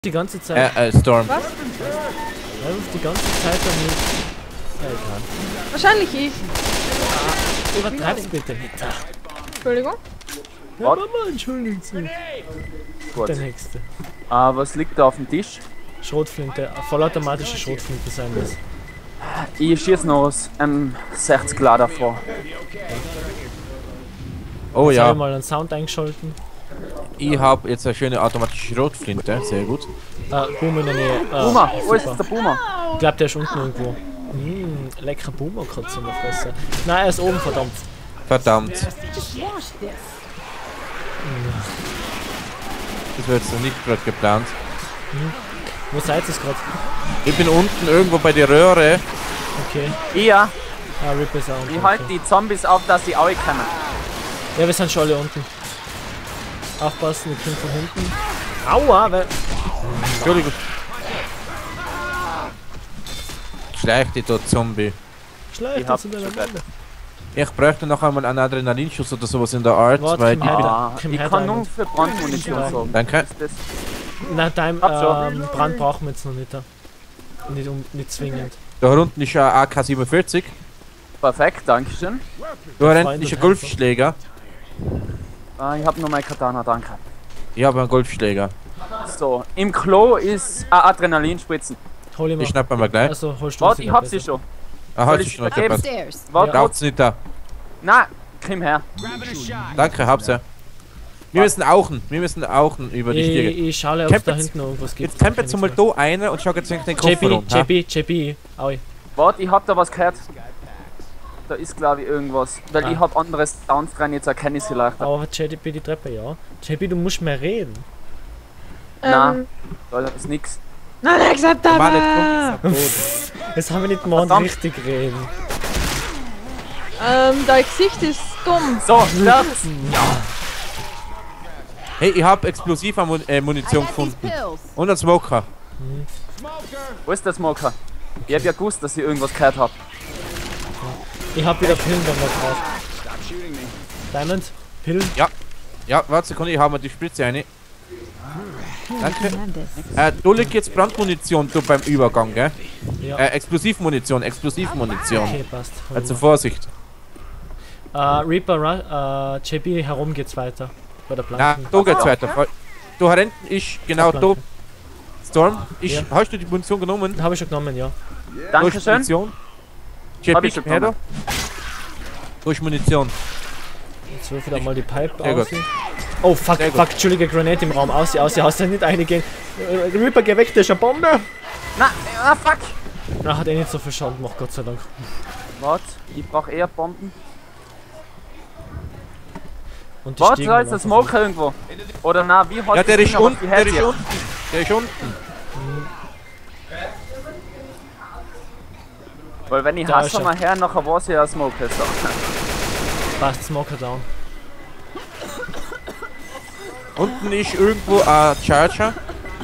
Die ganze Zeit. Storm. Was? Er ruft die ganze Zeit an mich. Egal. Wahrscheinlich ich. Übertreib's bitte nicht. Entschuldigung. Ja, Mama, entschuldigen Sie. Gut. Der nächste. Was liegt da auf dem Tisch? Schrotflinte. Vollautomatische Schrotflinte sein das. Ich schieße noch aus 60 Lader vor. Oh Jetzt habe ja, ich mal einen Sound eingeschalten. ich habe jetzt eine schöne automatische Schrotflinte, sehr gut. Boomer in der Nähe. Boomer, wo ist super. der Boomer? Ich glaube, der ist unten irgendwo. Lecker Boomer kurz in der Fresse. Nein, er ist oben, verdammt. Verdammt. Das war jetzt noch nicht gerade geplant. Wo seid ihr gerade? Ich bin unten irgendwo bei der Röhre. Okay. Ja, Rip ist auch unten. ich halte Okay. die Zombies auf, dass sie auch kommen. Ja, wir sind schon alle unten. Aufpassen, wir kriegen von hinten. Aua, weil. Entschuldigung. Schleich dich dort, Zombie. Schleicht Ich hab uns in der schon Lande. Ich bräuchte noch einmal einen Adrenalinschuss oder sowas in der Art, Warte, weil komm ich her. bin... Kim Ich Head kann nur Island. für Brandmunition Ja. sagen. Danke. Das Nein, dein Hab schon. Brand brauchen wir jetzt noch nicht. Nicht zwingend. Da unten ist ein AK-47. perfekt, dankeschön. Da hinten Freunde ist ein und Golfschläger. Ich habe noch mein Katana, danke. Ich habe einen Golfschläger. So, im Klo ist ein Adrenalinspritzen. Hol ihn Die mal. schnappen wir gleich. Also, holst du Warte, sie ich noch hab sie besser. schon. Ah, soll halt ich schon noch übergeben? gepasst. Warte, Braucht's nicht da. na, komm her. Danke, hab's ja. Wir müssen auchen über die Stiege. Ich schaue, ob es Camp da jetzt- hinten noch irgendwas gibt. Jetzt tempert mal da einer und schau jetzt den Koffer rum. ha? JB, Aui. Warte, ich hab da was gehört. Da ist glaube ich irgendwas. Weil ich hab andere Sounds dran, jetzt erkenne ich sie leichter. Aber JB die Treppe, ja. JB, du musst mehr reden. Nein, da ist nix. Nein, Mann, acceptable! jetzt kommt es am Jetzt haben wir nicht mal Verdammt. richtig reden. Dein Gesicht ist dumm. So, das. Hey, ich hab Explosiv-Munition gefunden. Und einen Smoker. Wo ist der Smoker? Ich hab ja gewusst, dass ich irgendwas gehört hab. Ich hab wieder Pillen dann drauf. Diamond, Pillen. Ja, warte Sekunde, ich hau mal die Spritze rein. Danke. Da liegt jetzt Brandmunition du beim Übergang, gell? Ja. Explosivmunition. Okay, passt. Hol Also mal. Vorsicht. Reaper, JB, herum geht's weiter. Bei der Na, Planken. da geht's weiter. Da hinten ist genau da. Planken. Storm, Ja. hast du die Munition genommen? Habe ich schon genommen, ja. Da ist Dankeschön. Munition. Hab JP, ich schon her da. genommen. Da ist Munition. Jetzt wirf ich da mal die Pipe Sehr aus. gut. Oh fuck, Sehr gut. fuck, entschuldige, Granate im Raum. Aus, nicht eingehen. Reaper, geh weg, das ist eine Bombe! Na, fuck! Na, hat eh nicht so viel Schaden gemacht, Gott sei Dank. Warte, ich brauch eher Bomben. Und die Warte, Stiegen da ist waren der Smoker irgendwo. Oder na, wie hat Ja, der das ist Ding, aber unten, die der hält ist hier. unten. Der ist unten. Weil wenn ich Da ist hasse er. mal her, nachher war sie ja Smoker. So. Passt, Smoker down. Unten ist irgendwo ein Charger.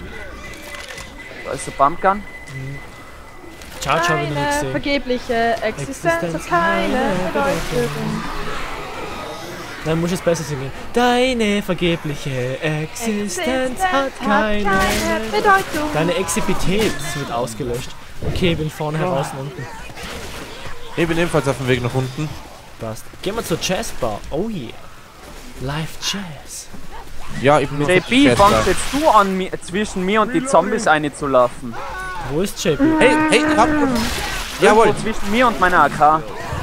Da ist der Pumpgun. Charge habe ich noch nicht Keine gesehen. vergebliche Existenz hat keine Bedeutung. Dann muss es besser singen. Deine vergebliche Existenz hat keine. Bedeutung. Deine Exhibität wird ausgelöscht. Okay, bin vorne heraus und unten. Ich bin ebenfalls auf dem Weg nach unten. Passt. Gehen wir zur Jazzbar. Oh yeah. Live Jazz. Ja, ich bin nur JB, fangst jetzt du an, zwischen mir und die Zombies einzulaufen? Wo ist JB? Hey, ich hab... Jawohl. Irgendwo zwischen mir und meiner AK.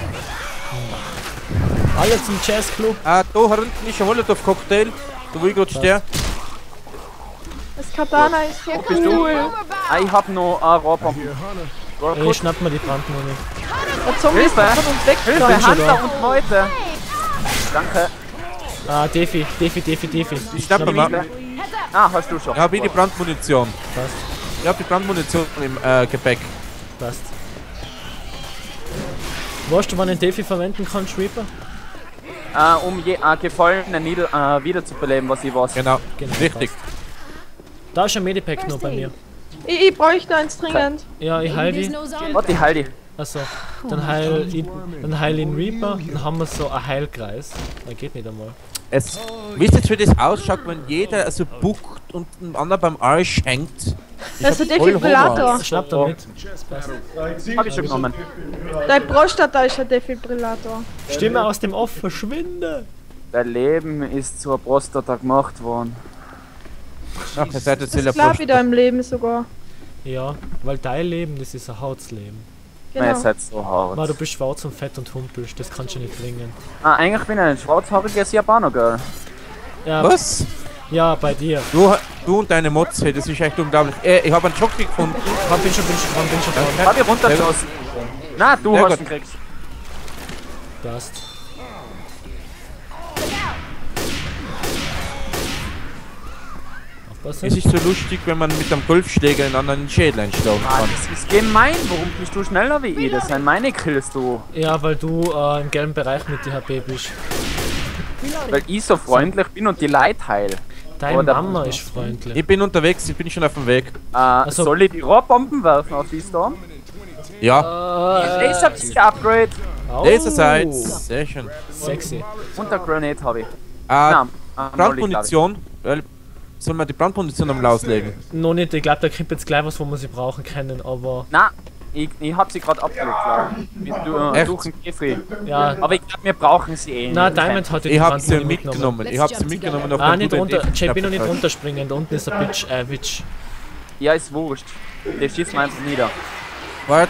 Alle zum Jazzclub. Da hinten ist ein Molotow-Cocktail. Da wo ich gerade stehe. Das Katana ist sehr Bist du? cool. Ich hab noch Rohrbomben. Ich schnapp mal die Brandmuni. Der Zombie ist Hilfe! von uns weg. Hilfe, bin schon Hunter da. und Leute! Danke. Defi. Ich schnappe mal. Hast du schon. Ja, hab ich die Brandmunition. Passt, Ich hab die Brandmunition im Gepäck. passt. Weißt du, wann ein Defi verwenden kannst, Reaper? Um Gefallene wiederzubeleben, was ich weiß. Genau. passt. Richtig. Da ist ein Medipack noch bei mir. Ich bräuchte eins dringend. Ja, ich heil die. Warte, ich heil die. Achso, dann heil ihn Reaper, dann haben wir so einen Heilkreis. Na, geht nicht einmal. Wisst ihr, wie das ausschaut, wenn jeder so buckt und ein anderer beim Arsch hängt. Das ist hab der voll Defibrillator. Hunger. Schnapp da mit. Hab ich schon genommen. Dein Prostata ist der Defibrillator. Stimme aus dem Off, verschwinde! Dein Leben ist zur Prostata gemacht worden. Ach, ihr seid jetzt Das ist klar wieder im Leben sogar. Ja, weil dein Leben, das ist ein Hausleben. Nein, ihr Genau. seid so hart. Na, du bist schwarz und fett und humpelst, das kannst du nicht bringen. Ah, eigentlich bin ich ein schwarzhaariges Japaner-Girl. Ja, Was? ja, bei dir. Du und deine Motze, das ist echt unglaublich. Ich habe einen Jockey gefunden. Bin schon dran. Hab ich runtergeschossen. Na, du Sehr hast gut. ihn gekriegt. Passt. Aufpassen. Es ist so lustig, wenn man mit einem Golfschläger in anderen Schädel einschlagen Ah, kann. das ist gemein. Warum bist du schneller wie ich? Das sind meine Kills, du. Ja, weil du im gelben Bereich mit DHB bist. Weil ich so freundlich bin und die Leute heil. Deine Oder- Mama ist freundlich. Ich bin unterwegs, ich bin schon auf dem Weg. Also- Soll ich die Rohrbomben werfen auf die Storm? Ja, Laser Upgrade. Oh, Lasersights, sehr schön. sexy. Und der Grenade habe ich. Molly, glaub Brandmunition. Sollen wir die Brandmunition am auslegen? Noch nicht, ich glaube, da kriegt jetzt gleich was, wo wir sie brauchen können, aber ich. Na, ich hab sie gerade abgelegt, glaub ich. Echt? Durch den Käfig. ja. Aber ich glaube, wir brauchen sie eh. Na, nicht. Diamond hat die Ich habe sie Brandmuni mitgenommen. Ich habe sie mitgenommen auf Ah, den nicht guten runter. Idee. JP noch nicht runterspringen, da unten ist ein Witch. Ja, ist wurscht. Der schießt mir einfach nieder. Warte.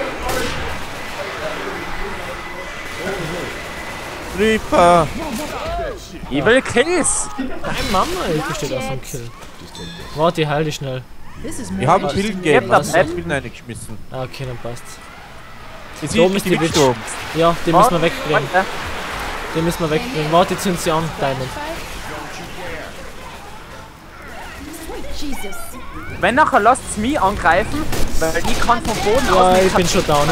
Reaper. Ich will Kills! Deine Mama besteht aus dem Kill. Warte, ich heil dich schnell. Ich habe ein Bild gegeben, Ich hab ich da habe Bild reingeschmissen. Ah, okay, dann passt's. Ist Da oben ist die Witch. gestorben. Ja, den müssen wir wegkriegen. Warte. Den müssen wir wegkriegen. Warte, jetzt sind sie an, Diamond. Wenn nachher lasst es mich angreifen, weil ich kann vom Boden Ja, aus ich bin schon down,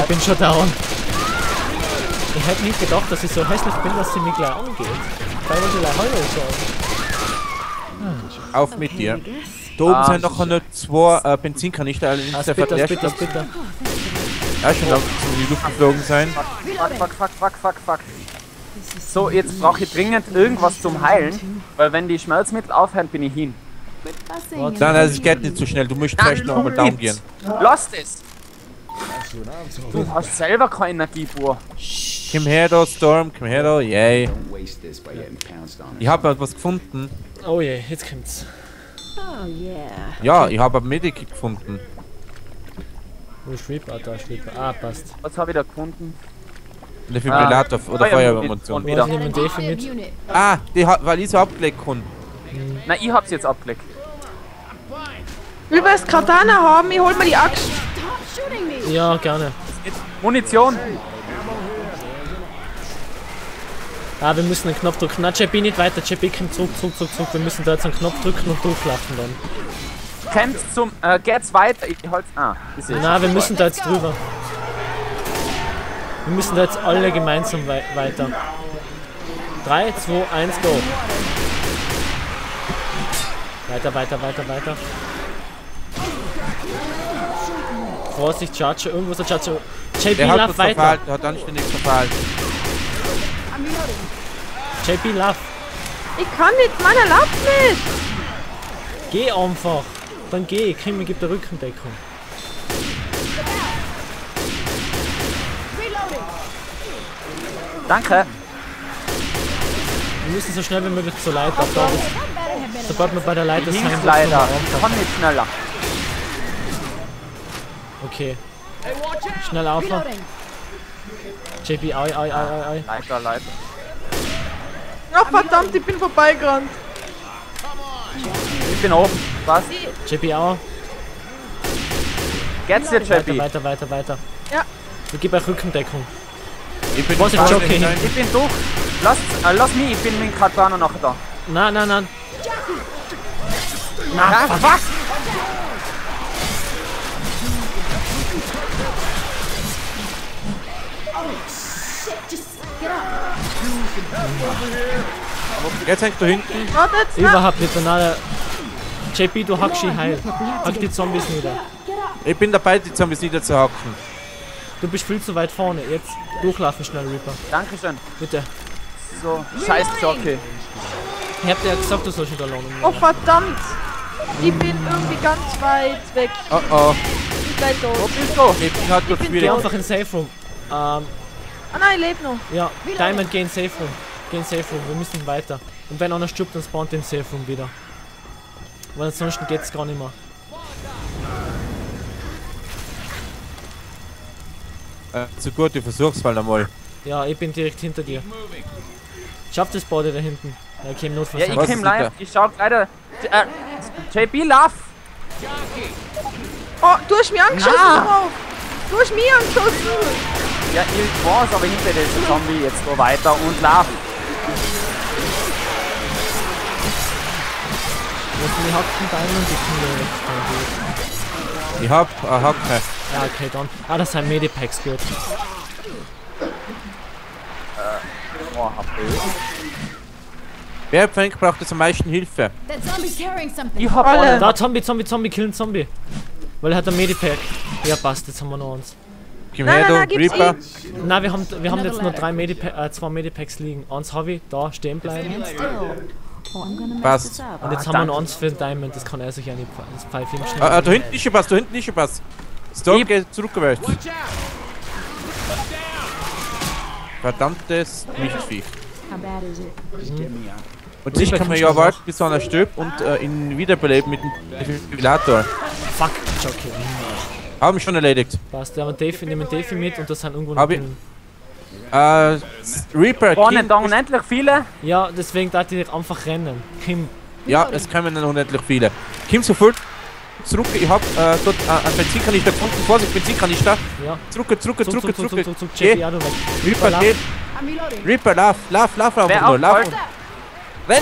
Ich hätte nicht gedacht, dass ich so hässlich bin, dass sie mich gleich angeht. Weil wir gleich Hallo sagen. Auf mit dir. Da oben sind noch nur 2 Benzinkanister, allerdings Ah, der bitte. Ja, schon langsam in die Luft geflogen sein. Fuck. So, jetzt brauche ich dringend irgendwas zum Heilen, weil wenn die Schmerzmittel aufhören, bin ich hin. Nein, also es geht nicht so schnell, du musst zuerst noch einmal down gehen. Lasst es! Du hast selber keine Energie, boah. Komm her da, Storm, komm her da, yay. Ich habe etwas gefunden. Oh je, jetzt kommt's. Ja, ich habe ein Medikit gefunden. Wo ist Reaper? Ah, da ist Reaper. Ah, passt. Was habe ich da gefunden? Ein Defibrillator oder Feuerwehrmunition. Und wieder. Warte, nehmen Defi mit. Ah, weil ich so abgelegt kann. Nein, ich hab's jetzt abgelegt. Will wir das Katana haben? Ich hol mir die Axt. Ja, gerne. Munition! Ah, wir müssen den Knopf drücken. Na, JP nicht weiter. JP kommt zurück. Wir müssen da jetzt einen Knopf drücken und durchlaufen dann. Kämpft zum. Geht's weiter? Ich halt's. Ist es. Na, wir müssen da jetzt drüber. Wir müssen da jetzt alle gemeinsam weiter. 3, 2, 1, go. Weiter. Vorsicht, Charger, irgendwo ist der Charger. JP, Der hat lauf uns weiter. verfehlt, der hat anständig verfehlt. JP, lauf. Ich kann nicht, meiner erlaubt nicht. Geh einfach. Dann geh. Krimi gibt der Rückendeckung. Danke! Wir müssen so schnell wie möglich zur Leiter. Sobald wir bei der Leiter sind, Links wird's leider. nochmal Ich einfacher. kann nicht schneller. Okay. Schnell auf. JP, ai. Leiter. Ach verdammt, ich bin vorbeigerannt. Ich bin oben. Was? JP, au. Geht's dir, JP? Weiter. Ja. Wir geben euch Rückendeckung. Ich bin Was, ich vorne jogge hin? hinein. Ich bin durch. Lass mich, ich bin mit dem Katana nachher da. Nein. Na, fuck! Jetzt hängst du hinten. Warte jetzt, na. Überhaupt nicht. JP, du hackst sie heil. Hack die Zombies nieder. Ich bin dabei, die Zombies niederzuhacken. Du bist viel zu weit vorne. Jetzt durchlaufen schnell, Reaper. Dankeschön. Bitte. So, scheiß Jockey. Ich hab dir ja gesagt, du sollst nicht alleine Oh machen. verdammt. Ich bin irgendwie ganz weit weg. Oh oh. Ich bin gleich tot. Wo bist du? Ich bin halt gerade Geh schwierig. einfach in Safe Room. Ah nein, ich lebe noch. Ja, Diamond, geh in Safe Room. Geh in Safe Room, wir müssen weiter. Und wenn einer stirbt, dann spawnt den Safe Room wieder. Weil ansonsten geht's gar nicht mehr. So gut, ich versuch's mal einmal. Ja, ich bin direkt hinter dir. Schafft das Body da hinten? Ja, ich im Notfall. Ja, ich Was komm ist live. da? Ich schau leider. JB, lauf! Oh, du hast mich angeschossen drauf. Du hast mich angeschossen. Ja, ich weiß, aber hinter dir ist ein Zombie. Jetzt go weiter und lauf. Die hatten Diamond, die Ich hab eine Hacke. Ja, okay, dann. Ah, das sind Medipacks, gut. Oh, HP. Wer Frank braucht jetzt am meisten Hilfe? That zombie's carrying something. Ich hab Alle. alle. Da, Zombie, killen Zombie. Weil er hat ein Medipack. Ja, passt, jetzt haben wir noch uns. Komm Nein, her, nein, du, gib's Reaper. Nein, wir haben jetzt nur zwei Medipacks liegen. Eins habe ich, da stehen bleiben. Still. Oh, I'm gonna mess Passt. this up. Und jetzt haben wir noch eins für den Diamond, das kann er sich ja nicht das pfeifen schnell. Da hinten ist schon was, da hinten ist schon was. Storm geht zurückgewählt. Verdammtes Lichtvieh. How bad is it? Und ich kann mir ja warten, bis einer stirbt und ihn wiederbeleben mit dem Defibrillator. Fuck, Jockey. Haben schon erledigt. Passt, wir nehmen Defi mit und das sind irgendwo Hab noch ich. Killen. Reaper, Vorne Kim, da unendlich viele. Ja, deswegen darf ich einfach rennen. Kim, ja, es kommen dann unendlich viele. Kim, sofort zurück, ich hab dort einen Benzinkanister gefunden. Vorsicht, Benzinkanister. ja. Zurück. Zurück. Geh. Jackie, ja, du weg. Reaper, lauf. geh. I'm reloading. Reaper, lauf Wer einfach nur, lauf. aufholt? Renn.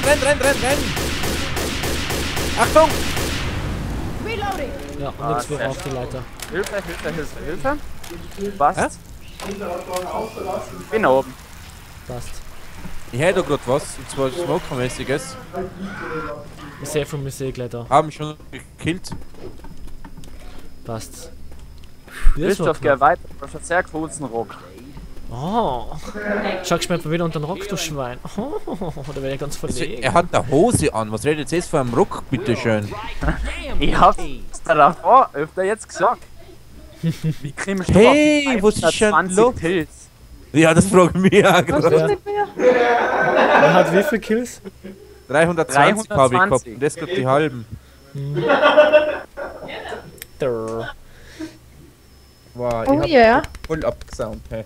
Achtung! Reloading. Ja, und jetzt wir auf die Leiter. Hilfe. Passt. Bin oben. Passt. Ich hätte gerade was, und zwar Smoker-mäßiges. Ich sehe von mir gleich da. Haben schon gekillt. Passt. Christoph, geh weiter. Du hast einen sehr großen Rock. Oh. Schau mal wieder unter den Rock, du Schwein. Oh, da wäre ich ganz verlegen. Er hat eine Hose an, was redet jetzt von einem Rock, bitteschön? Ich hab's dir davor öfter jetzt gesagt. Wie kriegst du Hey, auf was ist schon 20 los? Kills? Ja, das frage ich mich auch gerade. Nicht mehr. Er hat wie viele Kills? 320 habe ich gehabt, 320. und das gerade die halben. Drrr. Wow, Oh yeah. voll abgesaunt, hey.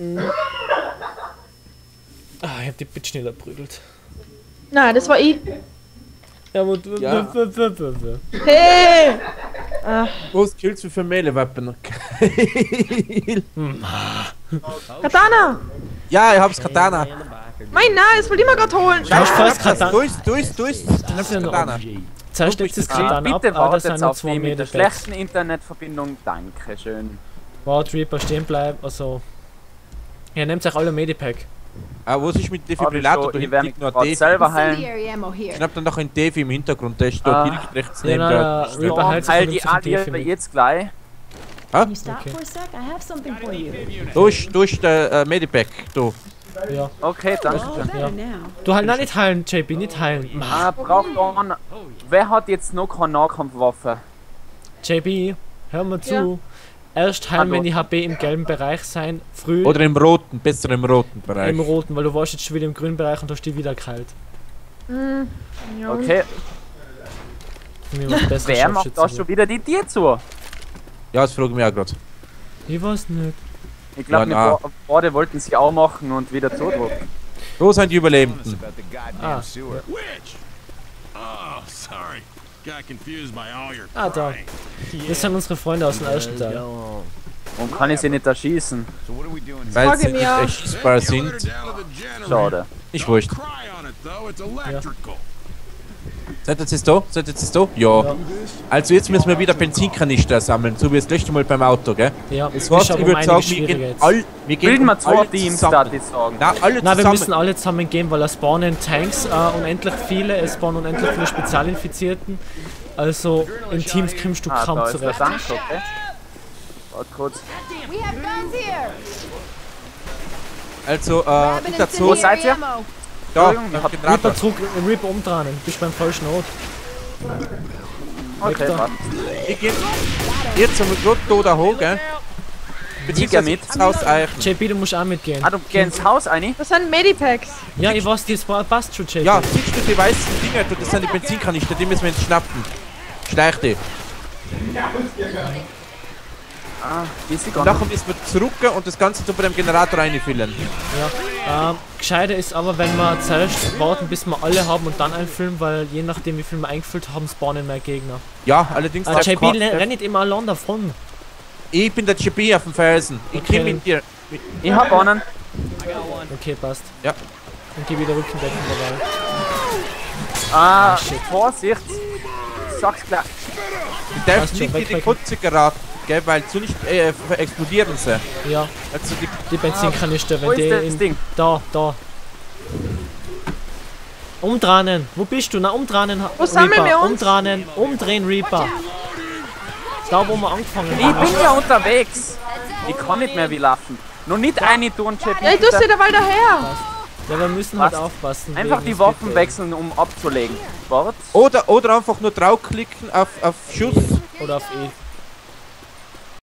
Ah, ich hab die Bitch schneller prügelt. Nein, das war ich. Ja, aber Ja. Hey! Was Kills wie für Melee-Wappen? Katana! Ja, ich hab's Katana. Mein nein, das wollte ich mir gerade holen. Hast du fast Das Katana? durch. Das ist ja noch Katana. Zerstört das Katana ab, Bitte aber das wartet sind nur auf 2 die mit der Meter. schlechten Internetverbindung. Dankeschön. Warte, Reaper stehen bleiben, also. Ja, nehmt euch alle Medipack. Was ist mit dem Defibrillator? Da Ich hinten werde mich liegt noch ein gerade Defi. selber heilen. Incendiary ammo here. Schnapp dann noch ein Defi im Hintergrund, der ist da direkt rechts Ja, neben nein, der. nein, Reaper heilt sich Heil von die dem Defi alle mit. jetzt gleich. Can you stop Okay. for a sec? I have something for you. Durch der Medipack, du. Ja. Okay, danke All schön. better Ja. now. Du halt nein, nicht heilen, JP, nicht heilen. Braucht einer. Wer hat jetzt noch keine Nahkampfwaffe? JB, hör mal zu. Ja. Erst heilen, Hallo. wenn die HP im gelben Bereich sein, früh Oder im roten, besser im roten Bereich. im roten, weil du warst jetzt schon wieder im grünen Bereich und hast die wieder geheilt. Ja. Okay, Für mich was besser wer macht da schon wieder die Tür zu? Ja, das frage ich mich auch gerade. Ich weiß nicht. Ich glaube, Ja, wir beide wollten sie auch machen und wieder zudrücken. Wo sind die Überlebenden? Ah, Which? Oh, sorry. Got confused by all your ah da. Das sind unsere Freunde aus dem ersten Teil. Und kann ich sie nicht erschießen? Weil Frage sie mich nicht auch. erschießbar sind. down to the generator. Schade. Ich wurscht. Cry on it though, it's electrical. Seid ihr jetzt da? Seid ihr jetzt da? Ja. Also jetzt müssen wir wieder Benzinkanister sammeln, so wie das letzte Mal beim Auto, gell? Ja, Das ist heißt, aber ich um würde sagen, einiges wir schwieriger gehen jetzt. all, wir gehen Bilden wir um zwei alle Teams, zusammen. darf ich sagen. Nein, alle Nein, wir zusammen. müssen alle zusammen gehen, weil es spawnen Tanks unendlich viele, es spawnen unendlich viele Spezialinfizierten. Also in Teams kommst du kaum Da ist der zurecht. Tank, okay. Warte kurz. We have guns here. Also, Grab ich an dazu, Wo seid incendiary ihr? ammo. da, Entschuldigung, ich hab Generator. Reaper zurück, Reaper umdrehen, bist beim falschen Ort. Okay, da. warte. Ich geh jetzt zum Grotto da hoch, gell? Beziehungsweise mit. ins Haus Eichen. JP, du musst auch mitgehen. Ah, du gehst ins Haus rein? Das sind Medipacks. Ja, ich weiß, das passt schon, JP. Ja, siehst du die weißen Dinger? Das sind die Benzinkanister, die müssen wir jetzt schnappen. Schleich die. Ah, ist die Und gar nachher müssen wir zurück und das Ganze so bei dem Generator reinfüllen. Ja. Gescheiter ist aber, wenn wir zuerst warten, bis wir alle haben und dann einfüllen, weil je nachdem, wie viel wir eingefüllt haben, spawnen mehr Gegner. Ja, allerdings... der JP, Quad- renn nicht immer allein davon. Ich bin der JP auf dem Felsen. Ich Okay. komm mit dir. Ich hab einen. Okay, passt. Ja. Und geh wieder Rückendeckung dabei. Ah, shit. Vorsicht. Sag's gleich. Du darfst Passt schon, nicht in die weg. Kutze geraten, gell, weil sonst explodieren sie. Ja, Also die Benzinkanister, Wo wenn ist die das in... Ding? Da. Umdrehen. Wo bist du? Na, umdrehen. Wo sammeln wir uns? Umdrehen, Reaper. Da, wo wir angefangen Ich haben. bin ja unterwegs. Ich kann nicht mehr wie laufen. Noch nicht eine tun, JP. Ja, ich tu's wieder mal daher. Ja, wir müssen halt Passt. aufpassen. Einfach wegen die des Waffen Befehls. wechseln, um abzulegen. Wart. oder einfach nur draufklicken auf Schuss. Oder auf E.